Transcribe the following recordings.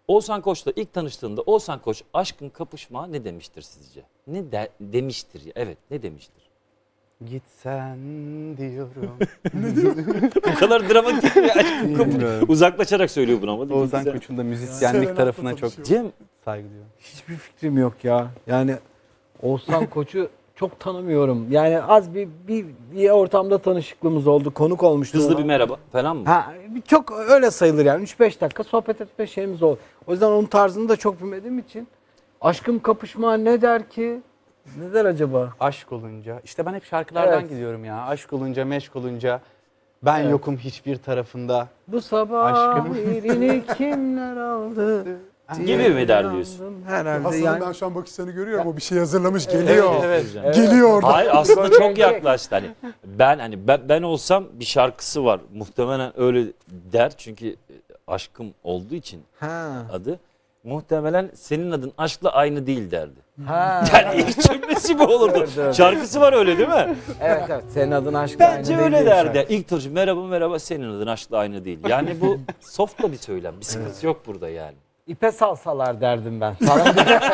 Oğuzhan Koç'la ilk tanıştığında Oğuzhan Koç aşkın kapışma ne demiştir sizce? Ne demiştir? Evet, ne demiştir? Git sen diyorum. Bu kadar dramatik bir aşkın kapışma. Uzaklaşarak söylüyor bunu ama. Oğuzhan Koç'un da müzisyenlik tarafına çok Cem, saygı duyuyorum. Hiçbir fikrim yok ya. Yani Oğuzhan Koç'u çok tanımıyorum. Yani az bir ortamda tanışıklığımız oldu. Konuk olmuştu. hızlı ona. bir merhaba falan mı? Ha, çok öyle sayılır yani. 3-5 dakika sohbet etme şeyimiz oldu. O yüzden onun tarzını da çok bilmediğim için aşkım kapışma ne der ki? Ne der acaba? Aşk olunca. İşte ben hep şarkılardan Evet. gidiyorum ya. Aşk olunca, meşk olunca. Ben Evet. yokum hiçbir tarafında. Bu sabah Aşkım. birini kimler aldı? Gibi mi der diyorsun? Herhalde Aslında yani. ben şu an bakışlarını görüyorum. O bir şey hazırlamış geliyor. Evet. Geliyor orada. Hayır, aslında çok yaklaştı. Hani ben olsam bir şarkısı var. Muhtemelen öyle der. Çünkü aşkım olduğu için Ha. adı. Muhtemelen senin adın aşkla aynı değil derdi. Ha. Yani ilk cümlesi bu olurdu. Evet. Şarkısı var öyle değil mi? Evet. Senin adın aşk Bence aynı öyle değil derdi. şarkı. İlk turşu merhaba senin adın aşkla aynı değil. Yani bu soft da bir söylem. Bir sıkıntı yok burada yani. İpe salsalar derdim ben. Falan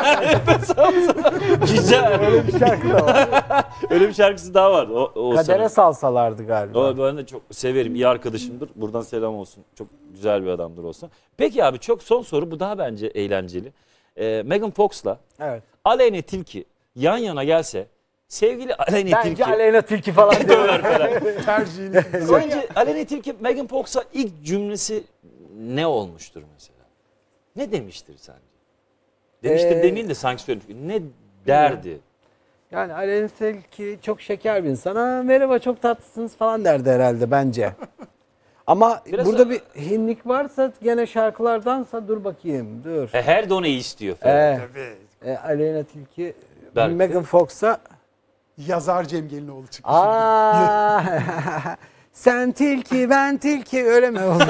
Güzel. öyle bir şarkı da var. Öyle bir şarkısı daha var. O Kadere salsalardı galiba. O ben de çok severim. İyi arkadaşımdır. Buradan selam olsun. Çok güzel bir adamdır olsa. Peki abi çok son soru. Bu daha bence eğlenceli. Megan Fox'la Evet. Aleyna Tilki yan yana gelse sevgili Aleyna Bence Tilki Aleyna Tilki falan diyorlar. Tercihini. Önce Aleyna Tilki Megan Fox'a ilk cümlesi ne olmuştur mesela? Ne demiştir sence? Demiştir demeyeyim de sanki söyleyeyim. Ne derdi? Yani Aleyna Tilki çok şeker bir insan. Ha, merhaba çok tatlısınız falan derdi herhalde bence. Ama Biraz burada o- bir hinlik varsa gene şarkılardansa dur bakayım dur. Her doneyi istiyor falan. Tabii. Aleyna Tilki Belki. Megan Fox'a Yazar Cem Gelinoğlu çıktı. aa sen tilki ben tilki öyle mi oldu?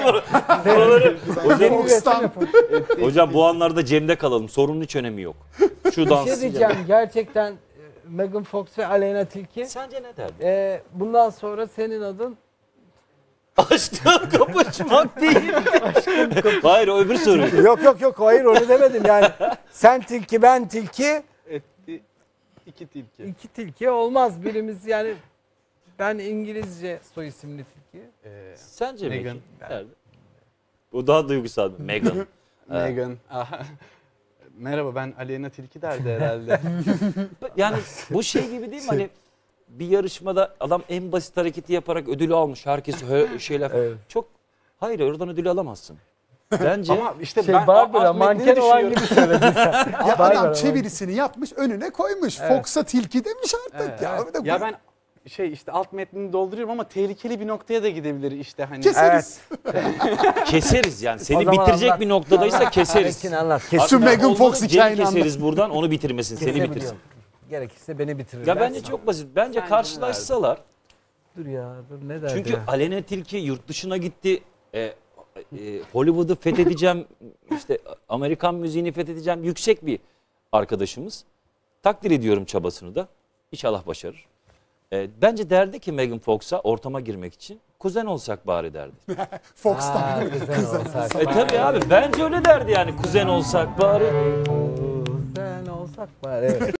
Şimdi. Fox'tan. Hocam bu anlarda Cem'de kalalım. Sorunun hiç önemi yok. Şu Bir dans. şey diyeceğim gerçekten Megan Fox ve Aleyna Tilki Sence ne derdi? bundan sonra senin adın Aşktan kapışmak değil. Hayır o öbür soru. yok hayır onu demedim yani. Sen tilki ben tilki Etti iki tilki. iki tilki olmaz birimiz yani ben İngilizce soy isimli tilki. Sence Megan. Megan derdi? O daha duygusal. Megan. Megan. Aha. Merhaba ben Aleyna Tilki derdi herhalde. Yani bu şey gibi değil mi? Hani bir yarışmada adam en basit hareketi yaparak ödülü almış. Herkes şeyler. Evet. Çok hayır oradan ödülü alamazsın. Bence Ama işte Şey ben Barbara alt metnini manken olan düşünüyorum. gibi söyledin sen. Ya Barbara, adam çevirisini yapmış önüne koymuş. Evet. Fox'a tilki demiş artık. Ya, bir de Ya ben işte alt metnini dolduruyorum ama tehlikeli bir noktaya da gidebilir işte hani. keseriz. keseriz yani. O Seni zaman bitirecek anlat. bir noktadaysa keseriz. Harekini anlat. Şu Kesin Megan Olmadı, Fox Cem'i hikayeni keseriz buradan onu bitirmesin. Seni bitirsin. kesebiliyorum. Gerekirse beni bitirir. Ya bence çok basit. Bence karşılaşsalar. Dur ya dur ne derdi Çünkü ya? Aleyna Tilki yurt dışına gitti. Hollywood'u fethedeceğim. İşte Amerikan müziğini fethedeceğim. Yüksek bir arkadaşımız. Takdir ediyorum çabasını da. İnşallah başarır. Bence derdi ki Megan Fox'a ortama girmek için kuzen olsak bari derdi. Fox'tan. Güzel olsak. Tabii abi bence öyle derdi yani kuzen olsak bari. Kuzen olsak bari evet.